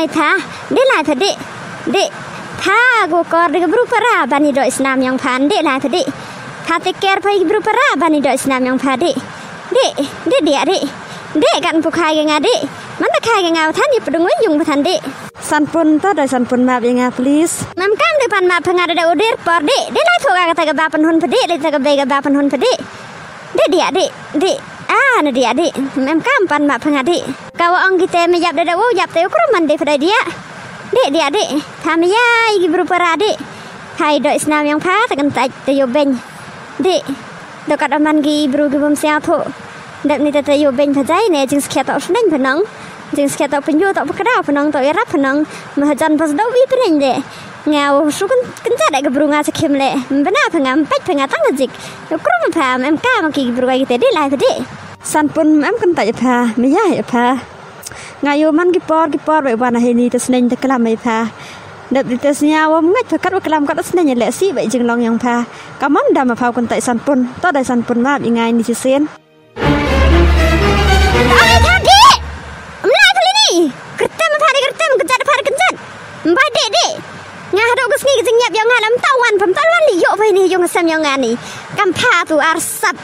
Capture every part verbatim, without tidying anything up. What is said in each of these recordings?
mai tha de la tha de de tha go kor de bru para bani do Islam yang phan de la tha de tha te ker pai bru para bani do Islam yang pha de de de dia de de kan pu khai ga de man ta khai ga ngau than ni pdung yung phan de san pun ta da san pun ma nga please mam kam de pan ma phanga de oder por de de la tho ga ta ga ba pan hun pha de de ta ga be ga ba pan hun pha de de dia de de ah na dia de mam kam pan ma phanga de kawa ong kita me yap de wo yap te ukro man de pada dia de dia de tham ya gi bru para de hai do Islam yang pha ta kan ta te yo ben de do kat aman gi bru gi bom sia tho de ni ta te yo ben pha jai ne jing skya ta sneng phanang jing skya ta penyu ta pakada phanang ta irap phanang ma jan pas do wi pren de ngau su kan kan ta de ga bru nga sa khem le bana phanga pach phanga tang jik ukro ma pha em ka ma gi bru ga gi te de lai de san pun em kan ta pha me ya pha ngayo man gi por gi por be wana he ni ta sneng ta kala mai pha đợt đi tới nhà ông ngách phải cắt vào làm cắt đất này lẽ xí vậy chừng lòng nhàng pha cả mắm đầm mà phao con tại sàn pun to đại sàn pun mà bị ngay đi chơi sen ơi thằng đi mày thôi đi kerja mà pha đi kerja mà kerja pha đi kerja mbak dek dek ngah ada gus ni kerja nyap yang ngalam tawan pem tawan li yo phải ni yo ngasam yang ngani kam pha tu arsap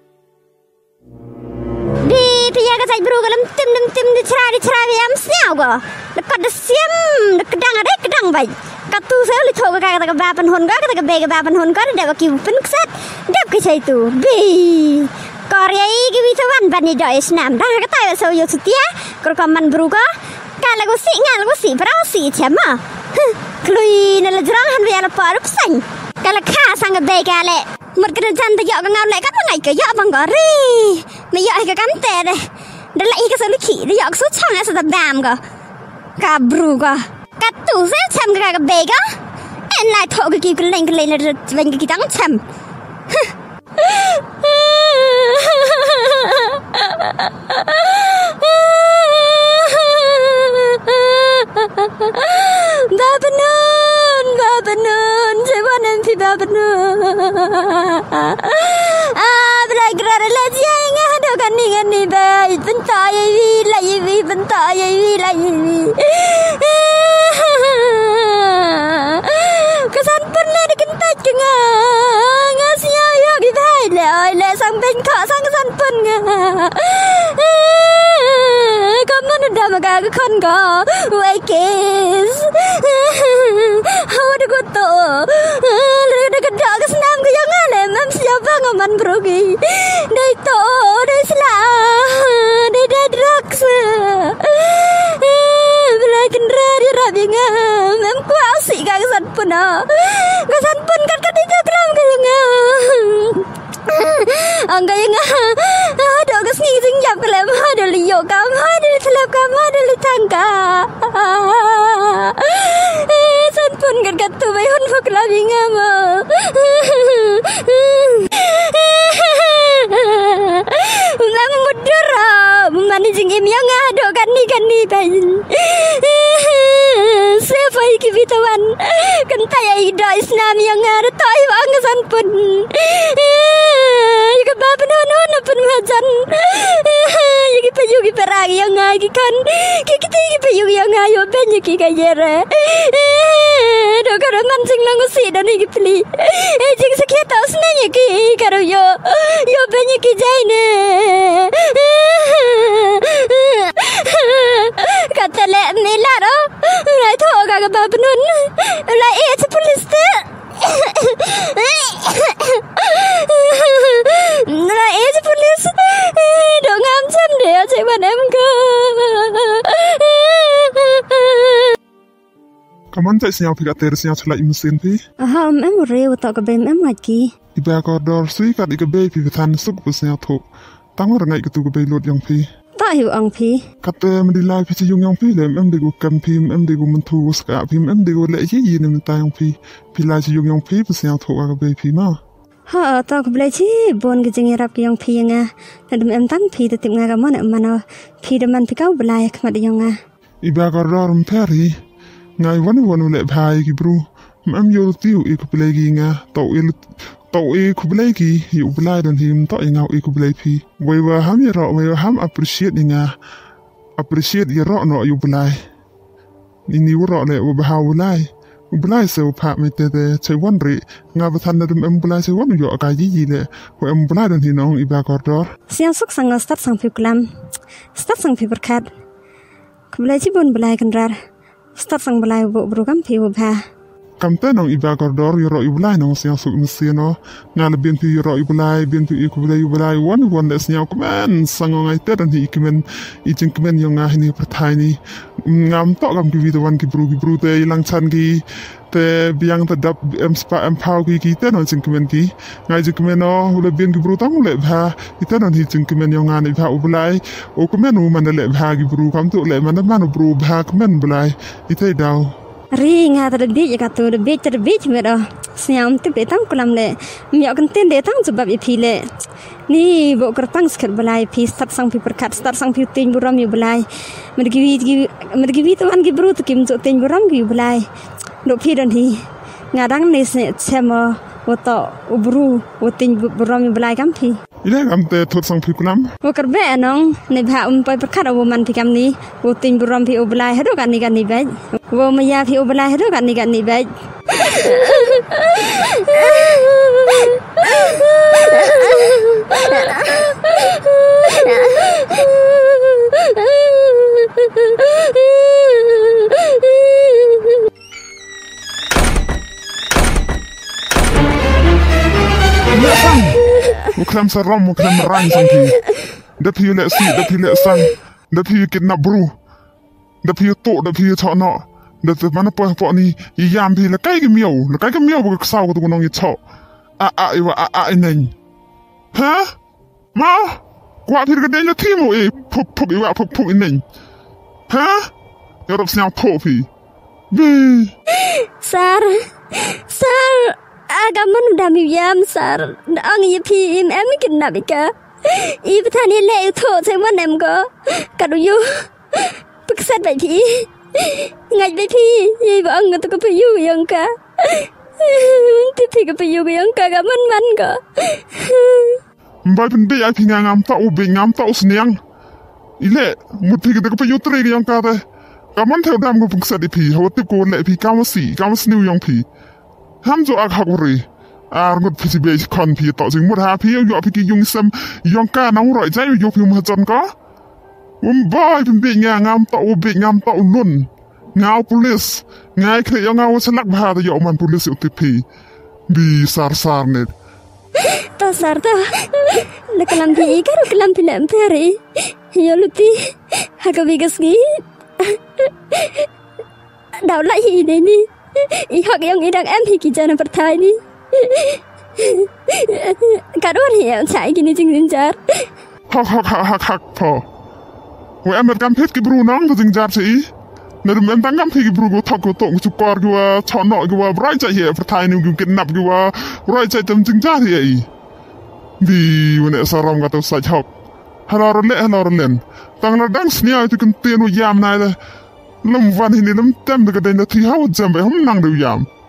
di pia ka sai bru galam tim tim tim di chra di chra bi am siao go dekat de siam de kedang ada kedang bai katu saya li tho ka ka ba pan hon ka ka be ka ba pan hon ka de ba ki pen ksat dep ki sai tu bi korea ki bi tawan ban ni do Islam da ka tai so yo sutia kor ka man bru ka ka la go si nga la go si pra si chama klui na la jrang han wi ala pa rup sang ka la kha sang ka be ka le một cái chân ta dọn cái ngao lại cắt một ngày cái dọn bằng gò ri mày dọn cái cắn tè đây để lại cái số lịch khỉ để dọn số chăng ấy sẽ tập đàm cả cả bru cả cả tủ sẽ chăm cái cái bê cả em lại thọ cái kia cái lên cái lên là bên cái trắng chăm ba benon ba benon saya mana mesti ba benon ah belai gerar lagi yang ada kan ni kan ni baik bentar ya wi lagi wi bentar ya wi lagi wi kesan pernah dikentat ke ngah ngasih ya di baik le oi le sang ben kha sang kesan pen ngah kamu nda maga ke kon ko wai kes awak dah to le dah kedak ke senam ke yang ale mam siapa ngaman brogi dai to dai sla dai dai drugs belai kendra di rabinga mam ku asi ka kesan pun ah kesan pun kat kat dia kelam ke yang angga yang ada ke sini singjap ke lem ada liyo kam ada selap kam ada litangka san pun kat kat tu bai hun fak la binga ma lam mudra mani jingim yang ada kan ni kan ni bai sefai ki bitawan kan tai do Islam yang ada tai wang san pun ka ba panon na pun majan yagi payugi peragi yang ngai kan ki kiti ki payugi yang ngai yo ben ki ka yere do ka man sing lang si do ni ki pli e jing sakya ta usne ni ki karo yo yo ben ki jaine kata le mila ro rai tho ka ka ba panon lai e cha police te là em police đồ ngam chăm để chạy bạn em cơ kaman chạy siang phi kater siang chala imsen phi aha em reu ta ka bem em ngaki iba ka dor sui ka dik be phi than suk bu siang tho tang ra ngai ka tu ka be lot yang phi ta hiu ang phi kater me di lai phi chi yung yang phi le em de gu kam phi em de gu man thu ska phi em de gu le yi yi ne ta yang phi phi lai chi yung yang phi bu siang tho ka be phi ma ha ta ka ble chi bon ke jing rap yang phi nga ta em tang phi ta tim nga ka mon man phi de man phi ka blai ka ma de yang nga iba ka dor m pheri ngai wan wan le bhai ki bru em yo tiu e ku ble gi nga to e to e ku ble gi yu blai dan him to e ngau e ku ble phi wei wa ham ye ro wei ham appreciate nga appreciate ye ro no yu blai ini wara le wa bahawulai bulai se pa me te te che wan ri nga bathan na dum em bulai se wan yo ka ji ji le wa em bulai don hi nong iba kordor siang suk sang start sang pi klam start sang pi berkat kubulai ci bon bulai kan rar start sang bulai bo program pi wa ba kam te nong iba kordor yo ro ibulai nong siang suk msi no nga le bien pi yo ro ibulai bien pi kubulai ibulai wan wan le siang kumen sang ngai te don hi kimen i jing kimen yo nga ni prathai ni ngam to gam ki video wan ki bru ki bru te lang chan ki te biang te dap em spa em pau ki ki te no jing kimen ki ngai jing kimen no le bien ki bru tang le bha i te no hi jing kimen yo nga ni bha ubulai o kimen u man le bha ki bru kam tu le man man bru bha kimen bulai i te daw ri nga ta de ya ka tu de be ta de be me do siam te be tang kulam le mi ok ten de tang sebab i phi le ni bo kertang sket bulai phi start sang pi perkat start sang pi tin buram yu bulai mergi wi mergi wi tuan ki bru tu kim zo tin buram ki bulai do phi dan hi ngadang ni se chema woto ubru wotin buram yu bulai kam phi ile kam te thot sang pi kulam wo kerbe nong ne bha um pai perkat wo man pi kam ni wotin buram pi bulai hado kan ni kan ni bai wo maya pi bulai hado kan ni kan ni bai Muklam saram muklam rang sang pi da pi le si da pi le sang da pi kidnap bru da pi to da pi cho no da te mana po po ni i yam pi le kai ke miao le kai ke miao bu ka sao ko tu nong i cho a a i wa a a i nen ha ma kwa pi ka den yo ti mo e puk puk i wa puk puk i nen ha yo rop siang po pi bi sar sar agaman udah miyam sar ang ye pi im em kidnap ka i patani le tho sai wan em ko kadu yu piksat bai pi ngai bai pi i ba ang to ko pi yu yang ka ti ti ko pi yu yang ka ga man man ko mbai pen be ai pi ngam ta u be ngam ta usniang ile mu ti ko pi yu tre yang ka ta ka man theu dam ko piksat di pi ho ti ko le pi ka ma si ka ma sniu yang pi ham zo ak hak ri ar ngot phi be kon pi to jing mut ha pi yo pi ki yung sam yong ka na roi jai yo pi ma jon ko um bai pen be ngam ta u be ngam ta u nun ngau police ngai kre yo ngau selak bha ta yo man police u ti pi bi sar sar net ta sar ta le kalam pi ka ro kalam pi lam peri yo luti ha ka bi gasgi đào lại gì đấy đi ý hoặc em nghĩ rằng em thì kỳ cho nó bật thai đi cả đôi thì em chạy cái này chừng chừng chát hắc hắc hắc hắc hắc po wo em cam phet ki bru nong to jing jar si na dum em tangam phi ki bru go thok go to chu kor go cho no go brai chai he bật thai ni go kidnap go brai chai tam jing jar hi ai bi wona saram ga to sa chok halor le halor len tang la dang snia tu kan tien wo yam na le lum van hi ni lum tem de ga den thi haw jam be hum nang de yam